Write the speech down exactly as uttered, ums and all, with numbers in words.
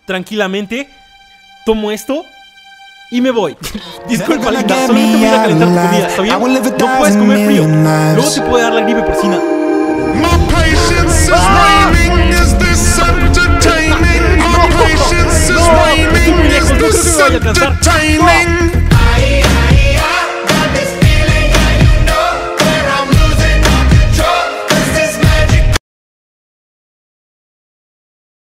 tranquilamente, tomo esto y me voy. Disculpa, linda, solamente voy a calentar tu comida, ¿está bien? No puedes comer frío, luego te puede dar la gripe porcina. My patience is waning. Is this entertaining?